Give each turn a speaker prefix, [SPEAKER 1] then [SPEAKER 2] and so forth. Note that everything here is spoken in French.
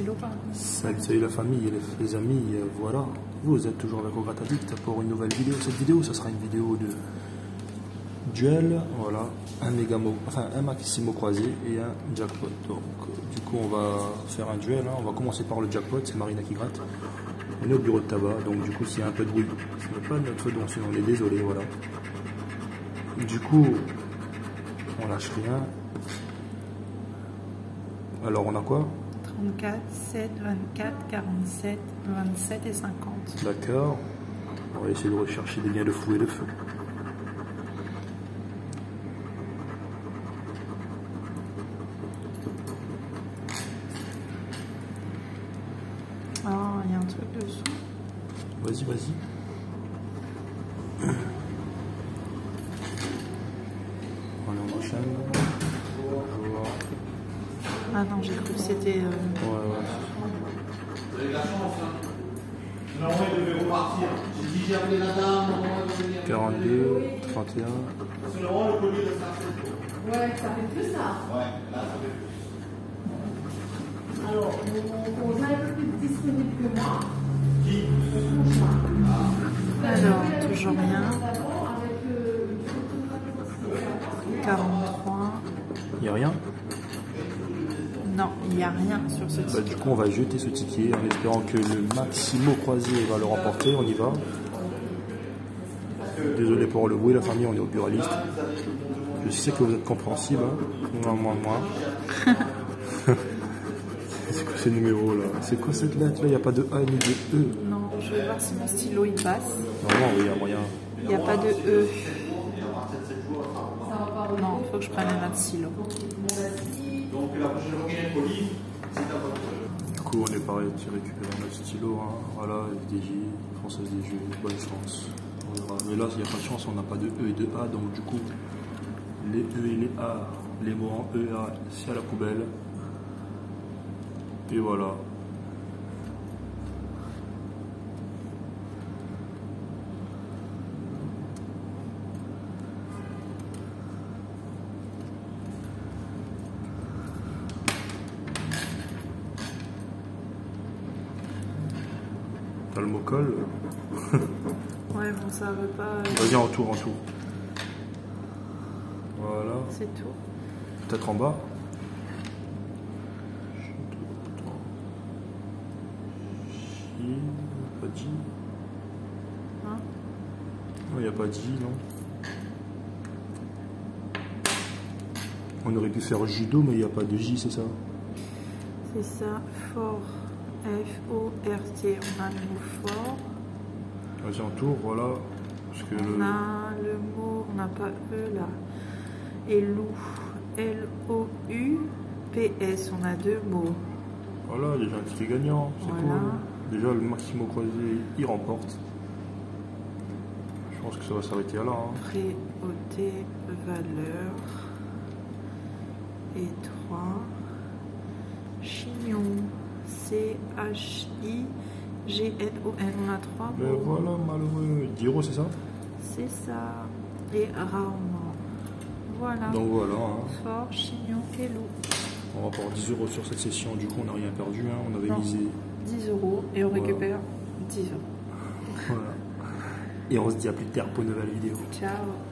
[SPEAKER 1] stylo par contre.
[SPEAKER 2] Salut la famille et les amis, voilà. Vous êtes toujours avec Ograt Addict pour une nouvelle vidéo. Cette vidéo, ça sera une vidéo de duel, voilà. Un maximo croisé et un jackpot. Donc, du coup, on va faire un duel. Hein. On va commencer par le jackpot, c'est Marina qui gratte. On est au bureau de tabac, donc du coup, s'il y a un peu de bruit, ce n'est pas de notre faute, donc on est désolé, voilà. Du coup, on lâche rien. Alors, on a quoi?
[SPEAKER 1] 34, 7, 24, 47, 27 et 50.
[SPEAKER 2] D'accord. On va essayer de rechercher des liens de fou et de feu.
[SPEAKER 1] Ah, il y a un truc dessous.
[SPEAKER 2] Vas-y, vas-y. On enchaîne. Bonjour.
[SPEAKER 1] Ah non, j'ai cru que c'était...
[SPEAKER 2] Ouais.
[SPEAKER 3] Vous avez de la chance, hein. Normalement, il devait repartir. J'ai dit, j'ai appelé la dame.
[SPEAKER 2] 42, 31.
[SPEAKER 3] Parce que normalement, le collier reste à 7 jours.
[SPEAKER 4] Ouais, ça fait plus ça.
[SPEAKER 3] Ouais, là, ça fait plus.
[SPEAKER 4] Alors, mon conjoint est un peu plus disponible que moi.
[SPEAKER 3] Qui?
[SPEAKER 4] Mon conjoint.
[SPEAKER 1] Alors, toujours rien.
[SPEAKER 4] Avec une photo
[SPEAKER 1] 43.
[SPEAKER 2] Il n'y a rien.
[SPEAKER 1] Non, il n'y a rien sur ce ticket.
[SPEAKER 2] Du coup, on va jeter ce ticket en espérant que le Maximo croisé va le remporter. On y va. Désolé pour le bruit, la famille, on est au buraliste. Je sais que vous êtes compréhensible. Hein. Moi. C'est quoi ces numéros là? C'est quoi cette lettre là? Il n'y a pas de A ni de E.
[SPEAKER 1] Non, je vais voir si mon stylo il passe.
[SPEAKER 2] Normalement, oui, il y a moyen.
[SPEAKER 1] Il n'y a pas de E. Non, il faut que je prenne un autre stylo.
[SPEAKER 3] Donc, la prochaine fois qu'il y a un colis, c'est ta faute.
[SPEAKER 2] Du coup, on est parti récupérer notre stylo. Hein. Voilà, FDJ, Française des Jeux, bonne chance. On verra. Mais là, il n'y a pas de chance, on n'a pas de E et de A. Donc, du coup, les E et les A, les mots en E et A, c'est à la poubelle. Et voilà. T'as le mot colle.
[SPEAKER 1] Ouais, bon, ça veut pas...
[SPEAKER 2] Vas-y, en tour. Voilà.
[SPEAKER 1] C'est tout.
[SPEAKER 2] Peut-être en bas. Pas de J.
[SPEAKER 1] Hein?
[SPEAKER 2] Non, il n'y a pas de J, non. On aurait pu faire judo, mais il n'y a pas de J, c'est ça?
[SPEAKER 1] C'est ça, fort. F-O-R-T. On a le mot fort.
[SPEAKER 2] Vas-y, en tour, voilà. Parce que
[SPEAKER 1] On a le mot, on n'a pas E là. Et loup. L-O-U-P-S. On a deux mots.
[SPEAKER 2] Voilà, déjà un ticket gagnant, c'est
[SPEAKER 1] Voilà.
[SPEAKER 2] cool. Déjà, le Maximo croisé, il remporte. Je pense que ça va s'arrêter là. Hein.
[SPEAKER 1] Préauté, valeur. Et 3. Chignon. C-H-I-G-N-O-N. On a 3
[SPEAKER 2] Mais
[SPEAKER 1] mots.
[SPEAKER 2] voilà, malheureux. Diro, c'est ça?
[SPEAKER 1] C'est ça. Et rarement. Voilà.
[SPEAKER 2] Donc voilà. Hein.
[SPEAKER 1] Fort, chignon et loup.
[SPEAKER 2] On rapporte 10 € sur cette session. Du coup, on n'a rien perdu. Hein. On avait
[SPEAKER 1] Non.
[SPEAKER 2] misé.
[SPEAKER 1] 10 € et on récupère 10 €.
[SPEAKER 2] Voilà. Et on se dit à plus tard pour une nouvelle vidéo.
[SPEAKER 1] Ciao.